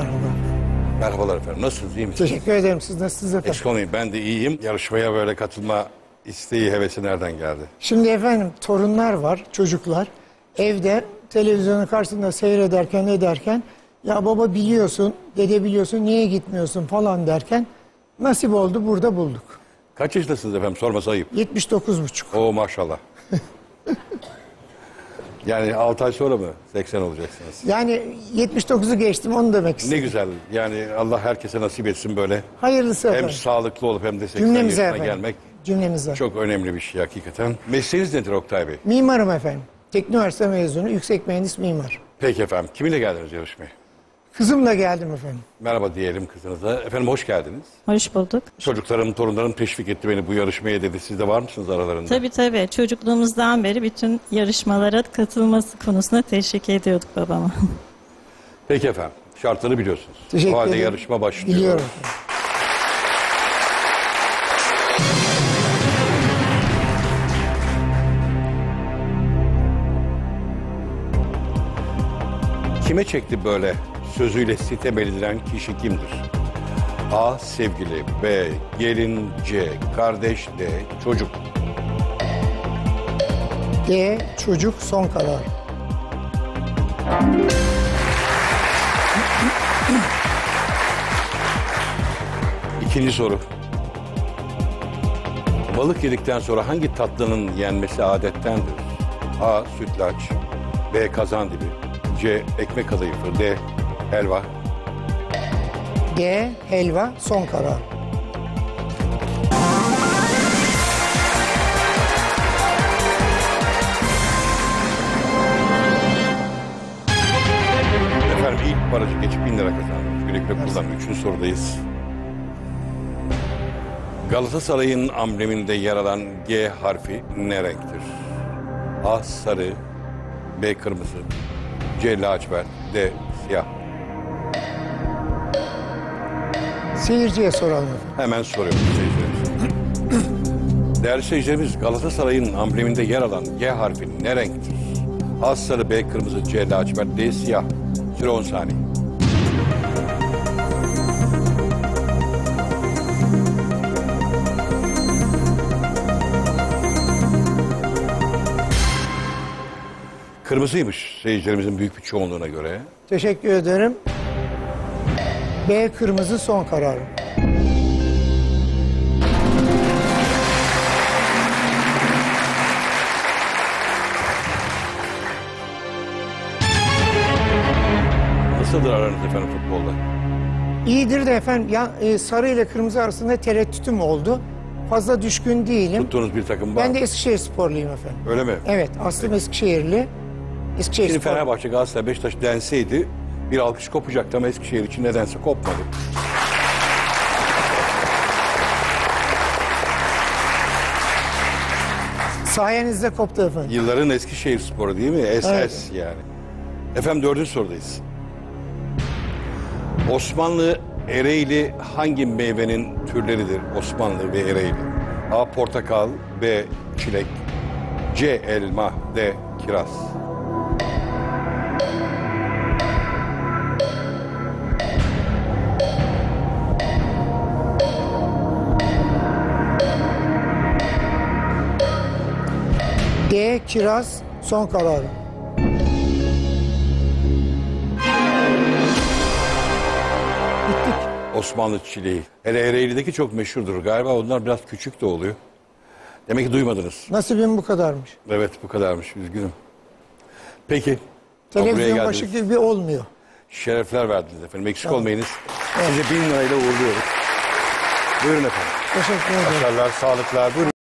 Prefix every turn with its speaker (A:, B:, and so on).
A: Merhaba.
B: Merhabalar efendim. Nasılsınız? İyi misiniz?
A: Teşekkür ederim. Siz nasılsınız efendim?
B: Eksik olmayın. Ben de iyiyim. Yarışmaya böyle katılma isteği, hevesi nereden geldi?
A: Şimdi efendim torunlar var, çocuklar. Evde televizyonun karşısında seyrederken ederken ya baba biliyorsun, dede biliyorsun niye gitmiyorsun falan derken nasip oldu burada bulduk.
B: Kaç yaşındasınız efendim? Sorması ayıp.
A: 79,5.
B: Oo maşallah. Yani 6 ay sonra mı 80 olacaksınız?
A: Yani 79'u geçtim onu demek
B: Ne
A: istedim.
B: güzel. Yani Allah herkese nasip etsin böyle.
A: Hayırlısı
B: Hem
A: efendim.
B: sağlıklı olup hem de 80
A: Cümlemize
B: yaşına
A: efendim.
B: gelmek
A: Cümlemize.
B: çok önemli bir şey hakikaten. Mesleğiniz nedir Oktay Bey?
A: Mimarım efendim. Teknik üniversite mezunu, yüksek mühendis mimar.
B: Peki efendim. Kiminle geldiniz yarışmaya?
A: Kızımla geldim efendim.
B: Merhaba diyelim kızınıza. Efendim hoş geldiniz.
C: Hoş bulduk.
B: Çocuklarım, torunlarım teşvik etti beni bu yarışmaya dedi. Siz de var mısınız aralarında?
C: Tabii çocukluğumuzdan beri bütün yarışmalara katılması konusunda teşvik ediyorduk babama.
B: Peki efendim. Şartları biliyorsunuz.
A: Teşekkür
B: O halde
A: ederim.
B: yarışma başlıyor.
A: Biliyorum.
B: Kime çekti böyle sözüyle sitem edilen kişi kimdir? A. Sevgili. B. Gelin. C. Kardeş. D. Çocuk.
A: D. Çocuk son karar.
B: İkinci soru. Balık yedikten sonra hangi tatlının yenmesi adettendir? A. Sütlaç. B. Kazandibi. C. Ekmek kadayıfı. D. Helva.
A: D. Helva son karar.
B: Efendim ilk barajı geçip 1000 lira kazandınız. Güle güle kullanın. Üçüncü sorudayız. Galatasaray'ın ambleminde yer alan G harfi ne renktir? A. Sarı. B. Kırmızı. C. Lacivert. D. Siyah.
A: Seyirciye soralım efendim.
B: Hemen soruyorum seyircilerimize. Değerli seyircilerimiz, Galatasaray'ın ambleminde yer alan G harfi ne renktir? A. Sarı. B. Kırmızı. C. Lacivert. D. Siyah. Süre 10 saniye. Kırmızıymış seyircilerimizin büyük bir çoğunluğuna göre.
A: Teşekkür ederim. B. Kırmızı son karar.
B: Nasıldır aranız efendim futbolda?
A: İyidir de efendim sarı ile kırmızı arasında tereddütüm oldu. Fazla düşkün değilim.
B: Tuttuğunuz bir takım var
A: Ben
B: mı?
A: de Eskişehir sporluyum efendim.
B: Öyle mi?
A: Evet, aslım Eskişehirli. Eskişehir
B: Şimdi
A: spor.
B: Fenerbahçe, Galatasaray, Beşiktaş denseydi bir alkış kopacaktı ama Eskişehir için nedense kopmadı.
A: Sayenizde koptu efendim.
B: Yılların Eskişehir sporu değil mi? SS
A: Evet.
B: yani. Efendim dördüncü sorudayız. Osmanlı Ereğli hangi meyvenin türleridir? Osmanlı ve Ereğli. A. Portakal. B. Çilek. C. Elma. D. Kiraz.
A: D. Kiraz son karar. Bittik.
B: Osmanlı çileği. Hele Ereğli'deki çok meşhurdur. Galiba onlar biraz küçük de oluyor. Demek ki duymadınız.
A: Nasibim bu kadarmış.
B: Evet bu kadarmış. Üzgünüm. Peki. Buraya
A: Televizyon
B: geldiniz.
A: başı gibi olmuyor.
B: Şerefler verdiniz efendim. Eksik
A: Tamam.
B: olmayınız. Sizi 1000 lirayla uğurluyoruz. Buyurun efendim.
A: Teşekkür ederim.
B: Başarılar, sağlıklar. Buyurun.